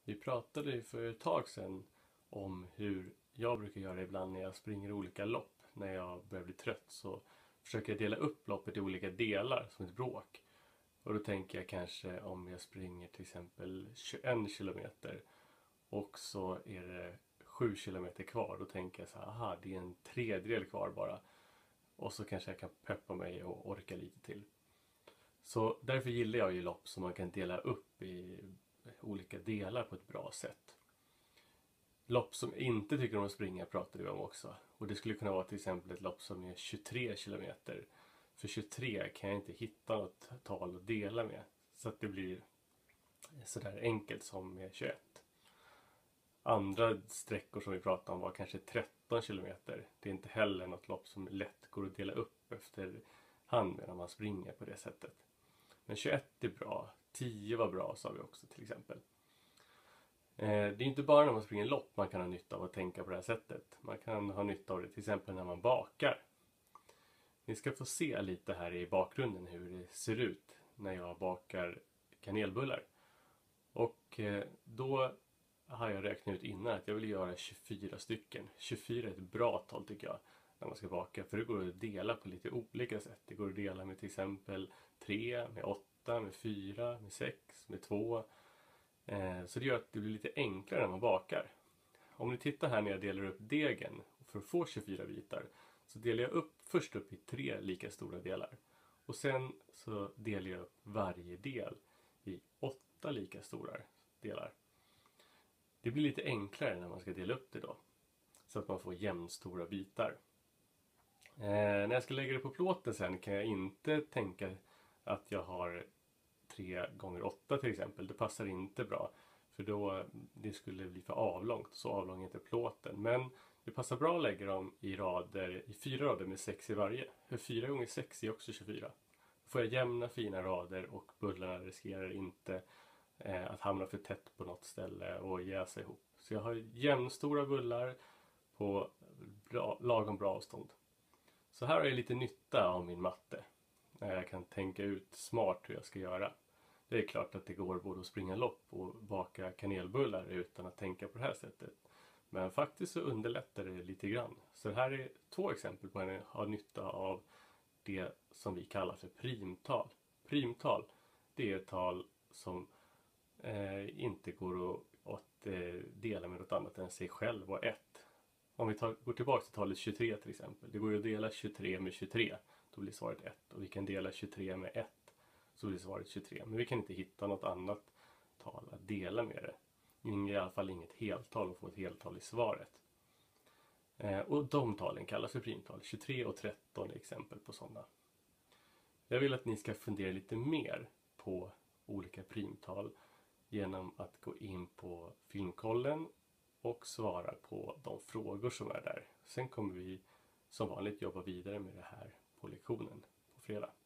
Vi pratade ju för ett tag sedan om hur jag brukar göra ibland när jag springer olika lopp. När jag börjar bli trött så försöker jag dela upp loppet i olika delar som ett bråk. Och då tänker jag kanske om jag springer till exempel 21 kilometer och så är det 7 kilometer kvar. Då tänker jag så här, aha, det är en tredjedel kvar bara. Och så kanske jag kan peppa mig och orka lite till. Så därför gillar jag ju lopp som man kan dela upp i olika delar på ett bra sätt. Lopp som jag inte tycker om att springa pratar vi om också. Och det skulle kunna vara till exempel ett lopp som är 23 kilometer. För 23 kan jag inte hitta något tal att dela med. Så att det blir sådär enkelt som med 21. Andra sträckor som vi pratade om var kanske 13 kilometer. Det är inte heller något lopp som lätt går att dela upp efter hand när man springer på det sättet. Men 21 är bra. 10 var bra sa vi också till exempel. Det är inte bara när man springer lopp man kan ha nytta av att tänka på det här sättet. Man kan ha nytta av det till exempel när man bakar. Ni ska få se lite här i bakgrunden hur det ser ut när jag bakar kanelbullar. Och då har jag räknat ut innan att jag vill göra 24 stycken. 24 är ett bra tal tycker jag när man ska baka. För det går att dela på lite olika sätt. Det går att dela med till exempel 3, med 8, med 4, med 6, med 2. Så det gör att det blir lite enklare när man bakar. Om ni tittar här när jag delar upp degen för att få 24 bitar. Så delar jag först upp i 3 lika stora delar. Och sen så delar jag upp varje del i 8 lika stora delar. Det blir lite enklare när man ska dela upp det då. Så att man får jämnstora bitar. När jag ska lägga det på plåten sen kan jag inte tänka att jag har 3 gånger 8 till exempel. Det passar inte bra. För då det skulle bli för avlångt. Så avlång är inte plåten. Men det passar bra att lägga dem i 4 rader med 6 i varje. För 4 gånger 6 är också 24. Då får jag jämna fina rader och bullarna riskerar inte att hamna för tätt på något ställe och jäsa ihop. Så jag har jämnstora bullar på lagom bra avstånd. Så här har jag lite nytta av min matte. Jag kan tänka ut smart hur jag ska göra. Det är klart att det går både att springa lopp och baka kanelbullar utan att tänka på det här sättet. Men faktiskt så underlättar det lite grann. Så här är 2 exempel på att ha nytta av det som vi kallar för primtal. Primtal, det är ett tal som inte går att dela med något annat än sig själv och 1. Om vi går tillbaka till talet 23 till exempel. Det går ju att dela 23 med 23. Då blir svaret 1. Och vi kan dela 23 med 1. Så blir svaret 23. Men vi kan inte hitta något annat tal att dela med det. I alla fall inget heltal och få ett heltal i svaret. Och de talen kallas för primtal. 23 och 13 är exempel på sådana. Jag vill att ni ska fundera lite mer på olika primtal genom att gå in på Filmkollen och svara på de frågor som är där. Sen kommer vi som vanligt jobba vidare med det här på lektionen på fredag.